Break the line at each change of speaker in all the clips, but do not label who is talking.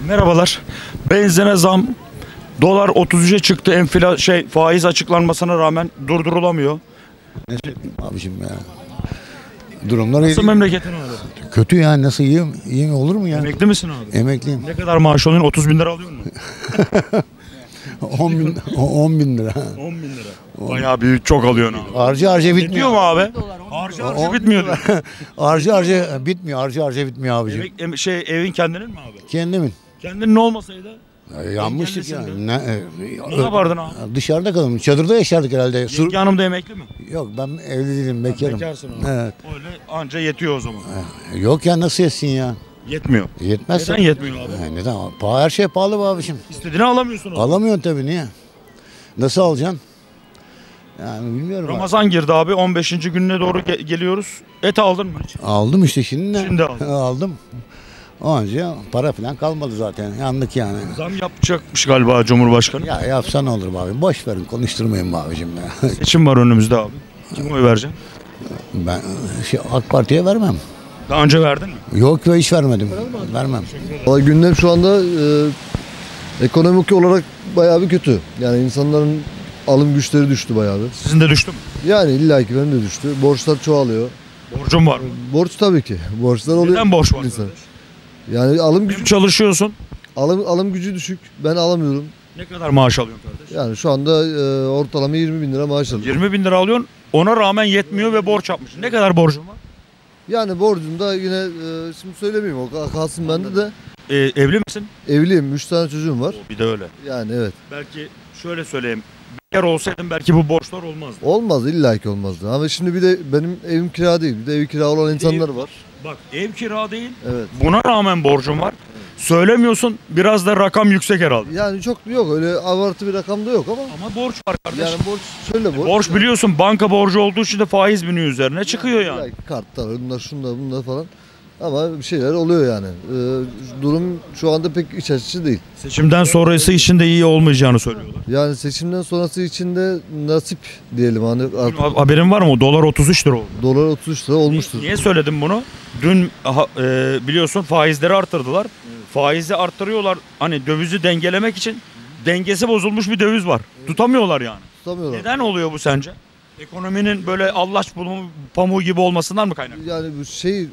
Merhabalar. Benzine zam, dolar 33'e çıktı. Faiz açıklanmasına rağmen durdurulamıyor.
Ne söyleyeyim abicim ya. Durumlar iyi.
Nasıl memleketin abi?
Kötü ya, nasıl iyi mi olur mu ya?
Emekli misin abi?
Emekliyim.
Ne kadar maaş alıyorsun? 30 bin lira alıyor musun?
10 bin lira.
10 bin lira. Bayağı büyük, çok alıyorsun abi.
Harcı bitmiyor.
Bitiyor mu abi? Harcı bitmiyor diyor.
Harcı bitmiyor. Harcı bitmiyor abicim.
Evin kendinin mi abi?
Kendimin.
Kendinin olmasaydı?
Yanmıştık ya.
Ne yapardın abi?
Dışarıda kalın. Çadırda yaşardık herhalde.
Yenge hanım da emekli mi?
Yok, ben evli değilim, bekarım.
Bekarsın abi.
Evet.
Öyle anca yetiyor o zaman.
Yok ya, nasıl yetsin ya?
Yetmiyor.
Yetmez.
Neden yetmiyor abi?
Neden? Her şey pahalı be abicim.
İstediğini alamıyorsun abi.
Alamıyorsun tabii, niye? Nasıl alacaksın? Yani bilmiyorum.
Ramazan girdi abi, 15. gününe doğru geliyoruz. Et aldın mı hiç?
Aldım işte şimdi.
Şimdi aldın.
Aldım. Onca para falan kalmadı zaten. Yandık yani.
Zam yapacakmış galiba Cumhurbaşkanı.
Ya yapsa ne olur be abi? Boş verin, konuşturmayın be abicim ya.
Seçim var önümüzde abi. Kime oy vereceksin?
Ben AK Parti'ye vermem.
Daha önce verdin mi?
Yok ya, hiç vermedim. Vermem.
Vallahi gündem şu anda ekonomik olarak bayağı bir kötü. Yani insanların alım güçleri düştü bayağı bir.
Sizin de düştü mü?
Yani illaki benim de düştü. Borçlar çoğalıyor.
Borcun var mı?
Borç tabii ki. Borçlar oluyor.
Neden borç var?
insan? Yani alım gücü
Hem çalışıyorsun.
alım gücü düşük. Ben alamıyorum.
Ne kadar maaş alıyorsun kardeş?
Yani şu anda ortalama 20 bin lira maaş alıyorum.
20 bin lira alıyorsun. Ona rağmen yetmiyor ve borç yapmışsın. Ne kadar borcun var?
Yani borcum da yine şimdi söylemeyeyim, o kalsın bende de.
Evli misin?
Evliyim. 3 tane çocuğum var.
Bir de öyle.
Yani evet.
Belki şöyle söyleyeyim. Bekar olsaydın belki bu borçlar olmazdı.
Olmaz, illaki olmazdı. Ama şimdi bir de benim evim kira değil. Bir de evi kira olan insanlar var.
Bak, ev kira değil.
Evet.
Buna rağmen borcun var. Söylemiyorsun, biraz da rakam yüksek herhalde.
Yani çok yok, öyle abartı bir rakam da yok ama
Ama borç var kardeş.
yani borç şöyle borç.
Borç biliyorsun, banka borcu olduğu için de faiz biniyor üzerine, çıkıyor yani.
illaki kartlar, bunlar, şunlar, bunlar falan. Ama bir şeyler oluyor yani. Durum şu anda pek iç açıcı değil.
Seçimden sonrası için de iyi olmayacağını söylüyorlar.
Yani seçimden sonrası için de nasip diyelim, hani artık
Haberin var mı? O dolar 33 lira oldu.
dolar 33 lira olmuştur.
Niye söyledim bunu? Dün biliyorsun faizleri arttırdılar. Faizi arttırıyorlar. Hani dövizi dengelemek için dengesi bozulmuş bir döviz var. Tutamıyorlar yani.
Tutamıyorlar.
Neden oluyor bu sence? Ekonominin böyle allaç pamuğu gibi olmasından mı kaynaklı?
Yani bu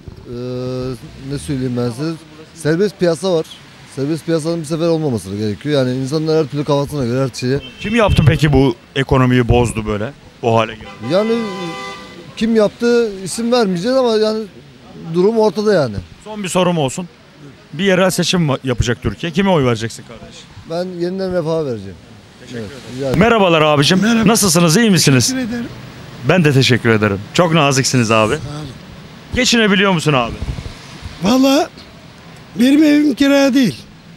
ne söyleyeyim ben size, serbest piyasa var. Serbest piyasanın bir sefer olmaması gerekiyor. Yani insanlar her türlü kafasına göre her şeye.
Kim yaptı peki bu ekonomiyi bozdu böyle? O hale geldi.
Yani kim yaptı isim vermeyeceğiz ama yani durum ortada yani.
Son bir sorum olsun. Bir yerel seçim yapacak Türkiye. Kime oy vereceksin kardeş?
Ben yeniden Refah'a vereceğim.
Teşekkür ederim.
Yani
Merhabalar abicim.
Merhaba.
Nasılsınız? İyi misiniz?
Teşekkür ederim.
Ben de teşekkür ederim. Çok naziksiniz abi. Geçinebiliyor musun abi?
Valla benim evim kira değil.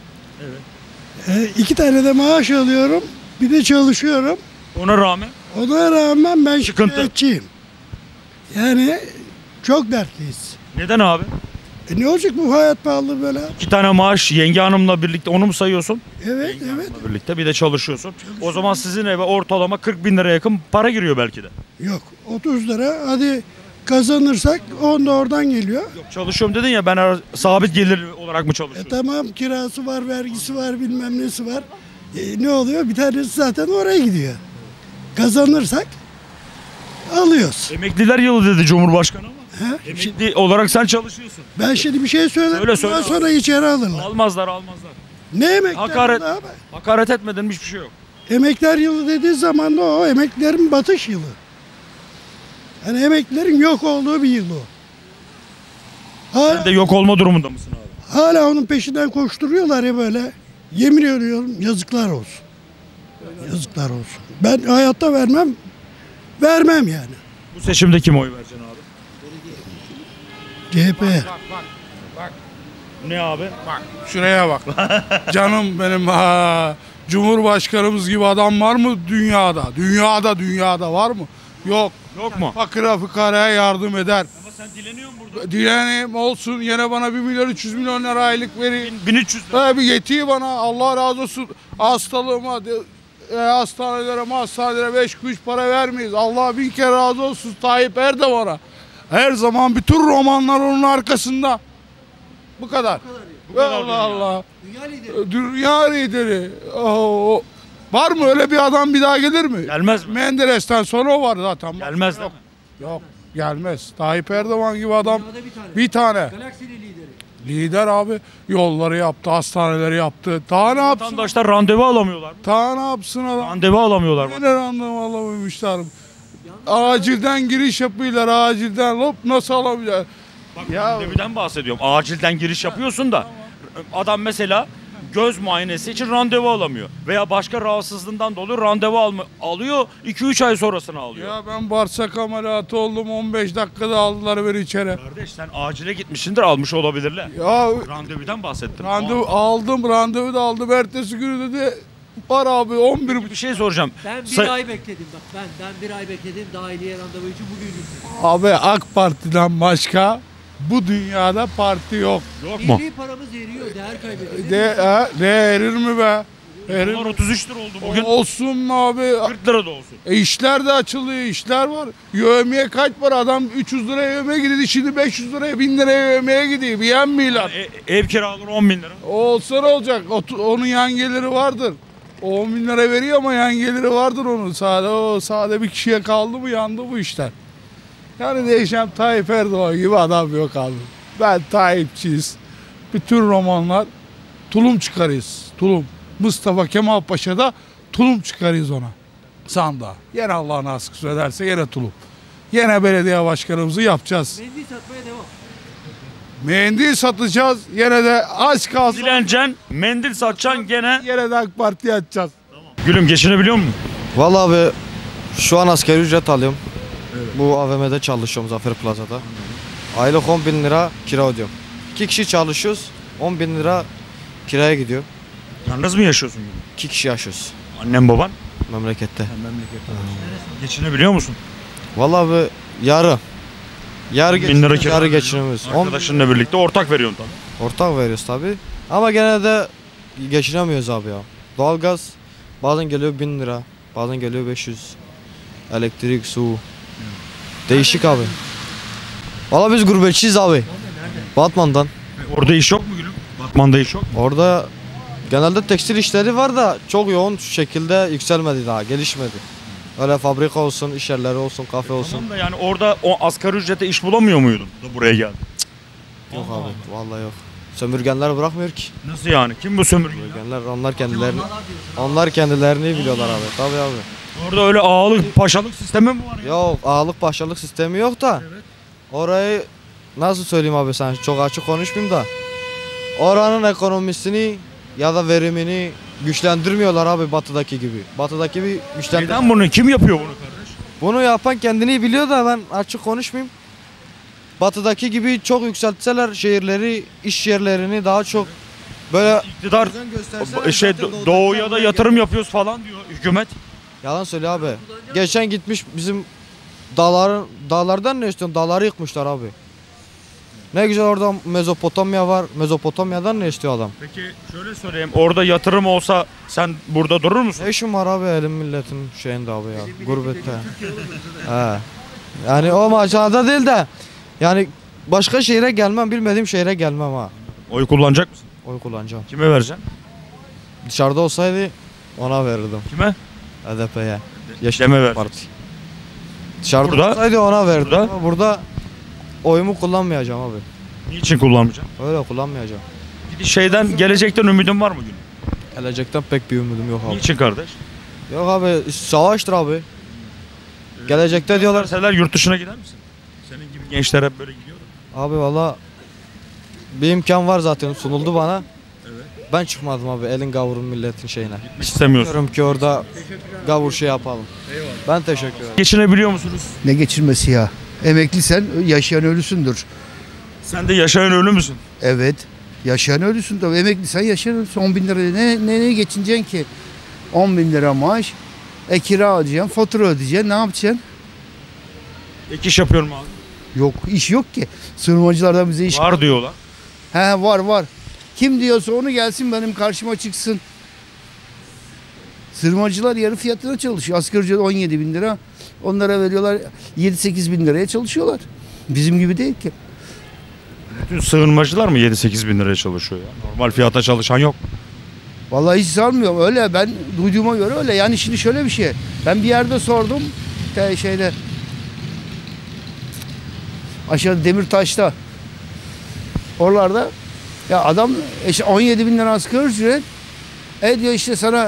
Evet.
2 tane de maaş alıyorum. Bir de çalışıyorum.
Ona rağmen
Ona rağmen ben
Sıkıntı.
şikayetçiyim. Yani çok dertliyiz.
neden abi?
Ne olacak bu hayat pahalı böyle?
2 tane maaş yenge hanımla birlikte onu mu sayıyorsun?
Evet, evet.
Birlikte bir de çalışıyorsun. O zaman sizin eve ortalama 40 bin liraya yakın para giriyor belki de.
Yok 30 lira hadi kazanırsak 10 da oradan geliyor.
Yok, çalışıyorum dedin ya, ben sabit gelir olarak mı çalışıyorum?
Tamam, kirası var, vergisi var, bilmem nesi var. Ne oluyor? Bir tanesi zaten oraya gidiyor. Kazanırsak alıyoruz.
Emekliler yılı dedi Cumhurbaşkanı ama.
He?
Emekli olarak sen çalışıyorsun.
Ben şimdi bir şey söyleyeyim.
Söyle.
Ondan sonra içeri alırlar.
Almazlar.
Ne emekler
Hakaret,
yılı abi?
hakaret etmeden hiçbir şey yok.
Emekler yılı dediği zaman da o emeklilerin batış yılı. Yani emeklilerin yok olduğu bir yıl o.
Sen de yok olma durumunda mısın abi?
Hala onun peşinden koşturuyorlar ya böyle. Yemin ediyorum yazıklar olsun. Yazıklar olsun. Ben hayatta vermem. Vermem yani.
Bu seçimde kime oy vereceksin abi?
CHP'ye.
Ne abi?
Bak şuraya bak. Canım benim, Cumhurbaşkanımız gibi adam var mı dünyada? Dünyada var mı? Yok.
Yok mu?
Fakire fıkaraya yardım eder.
Ama sen dileniyorsun burada.
Dilenim olsun, yine bana 1 milyon 300 milyon lira aylık verin.
1300 lira.
Bir yetiyor bana, Allah razı olsun. Hastalığıma, hastanelere 5 kuruş para vermeyiz. Allah 1000 kere razı olsun Tayyip Erdoğan'a. Her zaman bütün romanlar onun arkasında. Bu kadar. Allah Allah.
Dünya lideri.
Dünya lideri. Oo. Var mı öyle bir adam bir daha gelir mi?
Gelmez mi?
Menderes'ten sonra o var zaten.
Gelmez değil mi?
Yok gelmez. Tayyip Erdoğan gibi adam
Dünyada bir tane.
bir tane.
Galaksinin lideri.
Lider abi. Yolları yaptı, hastaneleri yaptı. Daha ne yapsın?
Vatandaşlar randevu alamıyorlar mı?
Daha ne yapsın adam?
Randevu alamıyorlar.
Yine randevu alamamışlar. Acilden giriş yapıyorlar, acilden hop nasıl alamayacak?
Bak
Ya-
randevuden bahsediyorum. Acilden giriş yapıyorsun da adam mesela göz muayenesi için randevu alamıyor. Veya başka rahatsızlığından dolayı randevu alıyor 2-3 ay sonrasını alıyor.
Ya ben bağırsak ameliyatı oldum 15 dakikada aldılar beni içeri.
Kardeş sen acile gitmişsindir almış olabilirler.
Ya
Randevudan bahsettim.
randevu aldım, randevu da aldım. Ertesi günü dedi var abi 11
Bir şey soracağım.
Ben bir
Say-
ay bekledim bak. Ben bir ay bekledim dahiliye randevu için bugün gittim.
Abi AK Parti'den başka bu dünyada parti yok.
Yok mu?
Milli paramız eriyor, değer kaybediyor.
Ne erir mi be? Erir
Dolar 33 lira oldu bugün.
olsun mu abi?
40 lira da olsun.
İşler de açılıyor, işler var. Yövmeye kaç para? Adam 300 liraya yövmeye gidiyordu. Şimdi 500 liraya, 1000 liraya yövmeye gidiyor. Beğenmiyorlar.
Ev kiraları 10 bin lira.
Olsa ne olacak? Onun yan geliri vardır. O 10 bin lira veriyor ama yan geliri vardır onun. Sade bir kişiye kaldı mı yandı bu işler. Yani değişen Tayyip Erdoğan gibi adam yok abi. Ben Tayyipçiyiz. Bütün romanlar tulum çıkarıyız. Tulum. Mustafa Kemal Paşa'da tulum çıkarıyız ona. Sandığa. Yine Allah nasip ederse yine tulum. Yine belediye başkanımızı yapacağız.
Mendil satmaya devam.
Mendil satacağız. Yine de aç kalsın.
Dilencen, mendil satacaksın gene.
Yine de AK Parti'ye atacağız.
Gülüm geçinebiliyor musun?
Vallahi abi şu an asgari ücret alıyorum. Bu AVM'de çalışıyorum Zafer Plaza'da. Aylık 10 bin lira kira ödüyorum. 2 kişi çalışıyoruz. 10 bin lira kiraya gidiyor.
Yalnız mı yaşıyorsun?
2 kişi yaşıyoruz
Annem baban?
memlekette.
Geçinebiliyor musun?
Vallahi abi yarı. Yarı,
1000 lira kira.
yarı geçinemiyoruz. 10
Arkadaşınla birlikte ortak veriyorsun tabii.
ortak veriyoruz tabi. Ama gene de geçinemiyoruz abi ya. Doğalgaz bazen geliyor 1000 lira. Bazen geliyor 500. Elektrik, su. Değişik abi. Vallahi biz gurbetçiyiz abi. Batman'dan.
Orada iş yok mu Gülüm? Batman'da iş yok mu?
Orada genelde tekstil işleri var da çok yoğun şekilde yükselmedi daha, gelişmedi. Öyle fabrika olsun, iş yerleri olsun, kafe olsun.
Tamam da yani orada o asgari ücrete iş bulamıyor muydun da buraya geldin?
Yok abi, vallahi yok. Sömürgenler bırakmıyor ki.
Nasıl yani? Kim bu sömürge?
Sömürgenler onlar kendilerini biliyorlar abi. Tabii abi.
Orada öyle ağalık, paşalık sistemi mi var ya?
Yok, ağalık paşalık sistemi yok da. Orayı nasıl söyleyeyim abi, sen çok açık konuşmayayım da. Oranın ekonomisini ya da verimini güçlendirmiyorlar abi batıdaki gibi. Batıdaki gibi güçlendirmiyor.
Neden bunu? Kim yapıyor bunu kardeş?
Bunu yapan kendini biliyor da ben açık konuşmayayım. Batıdaki gibi çok yükseltseler şehirleri, iş yerlerini daha çok böyle
İktidar doğuya da yatırım yapıyoruz falan diyor hükümet.
yalan söylüyor abi. Geçen gitmiş bizim dağlardan ne istiyorsun? Dağları yıkmışlar abi. Ne güzel orada Mezopotamya var. Mezopotamya'dan ne istiyor adam?
Peki şöyle söyleyeyim. Orada yatırım olsa sen burada durur musun?
Ne işin var abi elim milletin şeyinde abi ya. Gurbette. He. Yani o maçlarda değil de yani başka şehre gelmem, bilmediğim şehre gelmem ha.
Oy kullanacak mısın?
Oy kullanacağım.
Kime vereceksin?
Dışarıda olsaydı ona verirdim.
Kime?
HDP'ye.
Yeşileme ver.
Parti. Dışarıda
Burada?
olsaydı ona verirdim.
Burada?
Ama burada oyumu kullanmayacağım abi.
Niçin kullanmayacaksın?
Öyle kullanmayacağım.
Şeyden gelecekten ümidin var mı Gülüm?
Gelecekten pek bir ümidim yok abi.
Niçin kardeş?
Yok abi, savaştır abi. Gelecekte diyorlar.
Verseler yurt dışına gider misin? Senin gibi gençler hep böyle gidiyor.
Abi valla bir imkan var zaten, sunuldu bana. Ben çıkmadım abi elin gavurun milletin şeyine.
İstemiyorsun.
Diyorum ki orada gavur şey yapalım. Ben teşekkür ederim.
Geçinebiliyor musunuz?
Ne geçirmesi ya? Emeklisen yaşayan ölüsündür.
Sen de yaşayan ölü müsün?
Evet. Yaşayan ölüsün tabii. Emeklisen yaşayan ölüsün. 10 bin lira ne geçineceksin ki? 10 bin lira maaş. Kira ödeyeceksin, fatura ödeyeceksin. Ne yapacaksın?
Ek iş yapıyorum abi.
Yok, iş yok ki. Sığınmacılardan bize iş...
Var diyorlar.
He var. Kim diyorsa onu gelsin benim karşıma çıksın. Sığınmacılar yarı fiyatına çalışıyor. Asgari ücret 17 bin lira. Onlara veriyorlar 7-8 bin liraya çalışıyorlar. Bizim gibi değil ki.
Bütün sığınmacılar mı 7-8 bin liraya çalışıyor ya? Normal fiyata çalışan yok.
Vallahi hiç sanmıyorum öyle, ben duyduğuma göre öyle. Yani şimdi şöyle bir şey, ben bir yerde sordum şeyde aşağıda Demirtaş'ta, oralarda ya adam işte 17 bin lira asgari ücret, diyor işte sana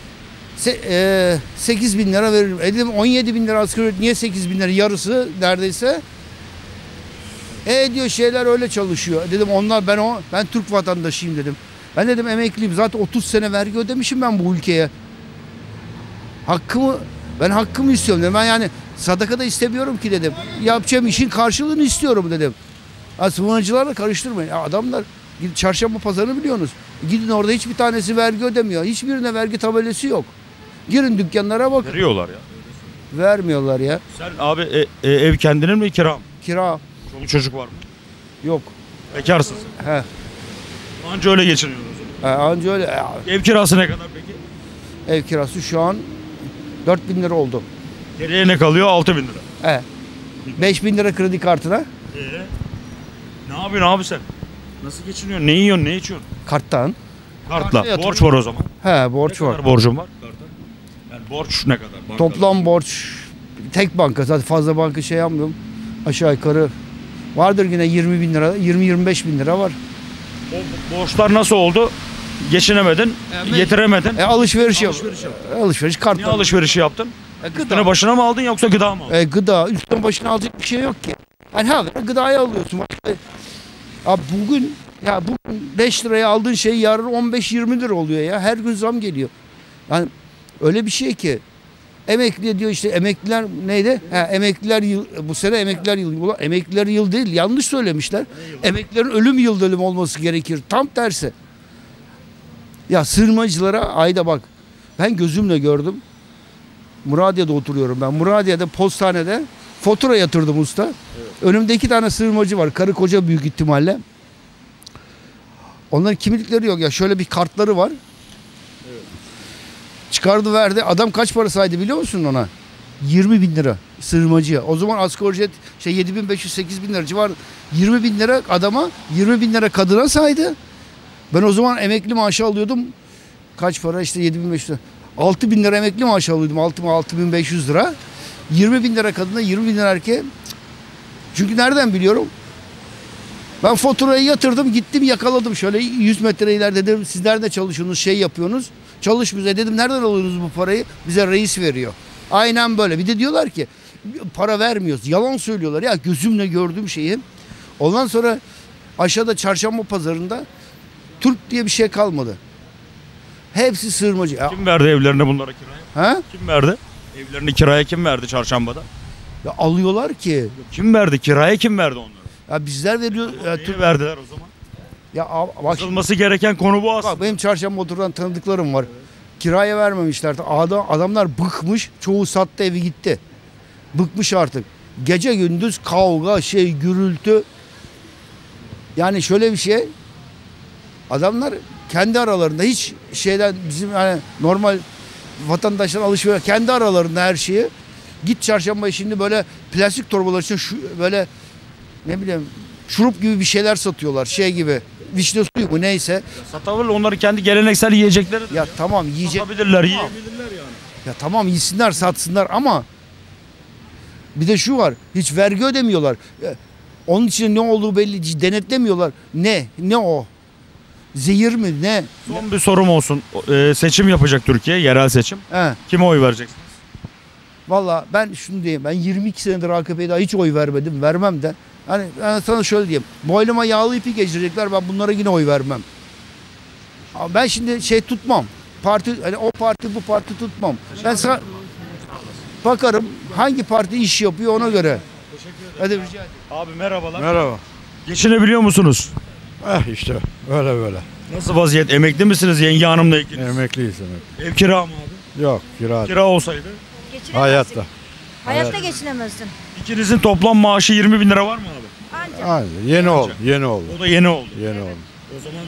8 bin lira veririm. Dedim 17 bin lira asgari ücret niye 8 bin lira, yarısı neredeyse. Diyor şeyler öyle çalışıyor. Dedim onlar, ben Türk vatandaşıyım dedim. Ben dedim emekliyim, zaten 30 sene vergi ödemişim ben bu ülkeye. Hakkımı istiyorum dedim. Ben yani sadaka da istemiyorum ki dedim. Yapacağım işin karşılığını istiyorum dedim. Sığınmacılarla karıştırmayın. Ya adamlar, çarşamba pazarını biliyorsunuz. Gidin orada hiçbir tanesi vergi ödemiyor. Hiçbirine vergi tabelası yok. Girin dükkanlara bakın.
Veriyorlar ya.
Vermiyorlar ya.
Sen abi ev kendinin mi, kira mı?
Kira
Çoluk çocuk var mı?
yok.
Bekarsın sen.
He.
Anca öyle geçiniyorsun.
Anca öyle.
Ev kirası ne kadar peki?
Ev kirası şu an 4 bin lira oldu.
Geriye ne kalıyor? 6 bin lira.
5 bin lira kredi kartına.
Ne yapıyorsun abi sen? Nasıl geçiniyorsun? Ne yiyorsun? Ne içiyorsun?
Karttan.
Kartla.
yatırım.
Borç var o zaman.
Borç
Ne
var.
kadar borcun var? Kartla. Yani borç ne kadar? Bankada.
Toplam borç tek banka, zaten fazla banka şey yapmıyorum. Aşağı yukarı vardır yine 20 bin lira, 20-25 bin lira var.
O borçlar nasıl oldu? Geçinemedin, getiremedin.
Alışveriş yap. Alışveriş
Niye
kartla.
alışverişi yaptın?
Gıda.
Üstüne başına mı aldın yoksa gıda mı aldın?
Gıda. Üstüne başına alacak bir şey yok ki. Yani gıdayı alıyorsun. Abi bugün 5 liraya aldığın şey yarın 15-20 lira oluyor ya. Her gün zam geliyor. Yani öyle bir şey ki. Emekli diyor işte, emekliler neydi? Emekliler yıl, bu sene emekliler yılı. Ulan emekliler yıl değil, yanlış söylemişler. Emeklilerin ölüm yıl dönümü olması gerekir. Tam tersi. Ya sığınmacılara ayda bak. Ben gözümle gördüm. Muradiye'de oturuyorum ben. Muradiye'de postanede fatura yatırdım usta. Evet. Önümde 2 tane sığınmacı var. Karı koca büyük ihtimalle. Onların kimlikleri yok ya. Şöyle bir kartları var. Evet. Çıkardı verdi. Adam kaç para saydı biliyor musun ona? 20 bin lira sığınmacıya. O zaman asgari ücret 7.500-8 bin lira civarı. 20 bin lira adama, 20 bin lira kadına saydı. Ben o zaman emekli maaşı alıyordum. Kaç para işte 7.500 lira. 6 bin lira emekli maaşı alıyordum. 6.500 lira. 20 bin lira kadına, 20 bin lira erkeğe. Çünkü nereden biliyorum? Ben faturayı yatırdım, gittim yakaladım. Şöyle 100 metre ileride dedim, siz nerede çalışıyorsunuz, şey yapıyorsunuz? Çalışmıyoruz. Dedim nereden alıyorsunuz bu parayı? Bize reis veriyor. Aynen böyle. Bir de diyorlar ki para vermiyoruz. Yalan söylüyorlar. Ya gözümle gördüğüm şeyi. Ondan sonra aşağıda çarşamba pazarında Türk diye bir şey kalmadı. Hepsi sığınmacı.
Kim verdi evlerini bunlara kiraya?
Ha?
Kim verdi? Evlerini kiraya kim verdi çarşambada?
Ya alıyorlar ki.
Kim verdi? Kiraya kim verdi onları?
Ya bizler veriyor. Ya,
Neyi verdiler o zaman?
ya bak,
Yazılması gereken konu bu aslında.
bak benim çarşamba oturan tanıdıklarım var. Kiraya vermemişler. Adamlar bıkmış. Çoğu sattı, evi gitti. Bıkmış artık. Gece gündüz kavga, gürültü. Yani şöyle bir şey. Adamlar kendi aralarında hiç bizim hani normal vatandaşlar alışveriş kendi aralarında her şeyi. Git çarşamba şimdi böyle plastik torbalar için böyle ne bileyim şurup gibi bir şeyler satıyorlar. Gibi vişne suyu mu neyse.
Satabilir, onları kendi geleneksel yiyecekleri.
Ya tamam yiyecek.
Satabilirler, yiyebilirler yani.
Ya tamam yesinler, satsınlar ama bir de şu var. Hiç vergi ödemiyorlar. Onun için ne olduğu belli, denetlemiyorlar. Ne o? Zehir mi ne?
Son bir sorum olsun. Seçim yapacak Türkiye, yerel seçim. Kime oy vereceksiniz?
Valla ben şunu diyeyim. Ben 22 senedir AKP'ye daha hiç oy vermedim. Vermem de. Hani ben sana şöyle diyeyim. Boynuma yağlı ipi geçirecekler. Ben bunlara yine oy vermem. Ama ben şimdi tutmam. Parti, hani o parti bu parti tutmam. Ben sana bakarım hangi parti iş yapıyor ona göre. Hadi rica ederim.
Abi merhabalar.
Merhaba.
Geçinebiliyor musunuz?
İşte öyle böyle.
Nasıl vaziyet? Emekli misiniz yenge hanımla ikiniz?
Emekliyiz emekli.
Ev kira mı abi?
Yok kira.
Kira olsaydı?
Hayatta.
Hayatta geçinemezdin.
İkinizin toplam maaşı 20 bin lira var mı abi?
Ancak.
Aynen. Yeni oldu. Yeni oldu.
O da yeni oldu.
Yeni oldu.
O zaman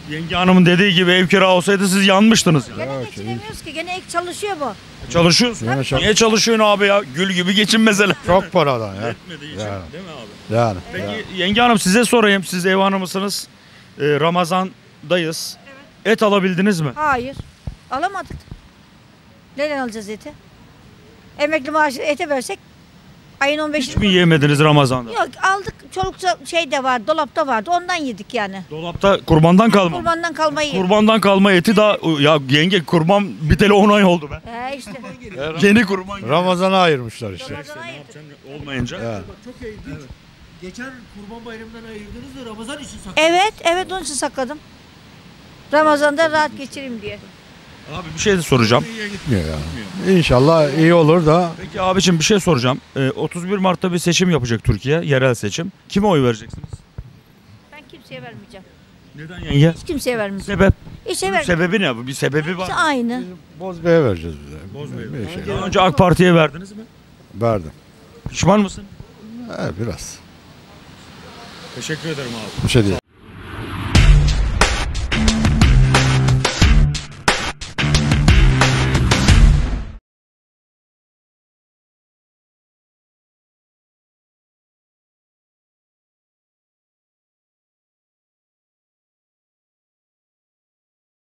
Yenge hanımın dediği gibi ev kira olsaydı siz yanmıştınız. Yani.
Gene geçinemiyoruz ki. Gene ek çalışıyor bu.
Çalışıyorsun.
Yine
Niye çalışıyorsun abi ya? Gül gibi geçin mesela.
Çok paradan ya.
Yetmediği için,
Yani.
değil mi abi?
Yani.
Peki yenge hanım size sorayım. Siz ev hanımısınız. Ramazan'dayız. Et alabildiniz mi?
Hayır. Alamadık. Nereden alacağız eti? Emekli maaşı ete versek ayın 15'i.
Hiç mi yiyemediniz Ramazan'da?
Yok aldık. Çolukça şey de vardı. Dolapta vardı. Ondan yedik yani.
Dolapta kurbandan kalma.
Kurbandan kalmayı yedik.
Kurbandan kalma eti daha ya yenge kurban biteli 10 ay oldu be.
İşte.
Yeni kurban.
Ramazan'a ayırmışlar işte.
Ramazan'a yedik.
Olmayınca.
Yani.
Çok ilginç. Geçen Kurban Bayramı'ndan ayırdınız da Ramazan için sakladınız.
Evet onun için sakladım. Ramazan'da rahat geçireyim diye.
Abi bir şey de soracağım.
Gitmiyor yani. İnşallah iyi olur da
Peki abicim bir şey soracağım. 31 Mart'ta bir seçim yapacak Türkiye. Yerel seçim. Kime oy vereceksiniz?
Ben kimseye vermeyeceğim.
Neden yenge?
Hiç kimseye vermeyeceğim.
Sebep?
Hiçe vermeyeceğim.
Sebebi ne? Bir sebebi var.
Hepsi
mı?
aynı.
Bozbey'e vereceğiz bize.
Bozbey'e.
Bir şey.
Daha önce AK Parti'ye verdiniz mi?
Verdim.
Pişman mısın?
Biraz.
Teşekkür ederim abi.
Bir şey değil.